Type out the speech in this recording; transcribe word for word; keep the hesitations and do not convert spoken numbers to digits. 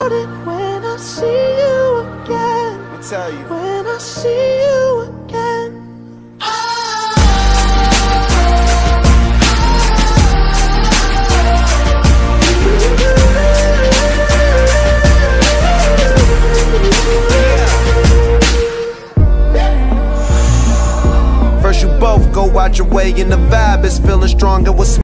When I see you again, Let me tell you. when I see you again. First you both go out your way and the vibe is feeling strong and what's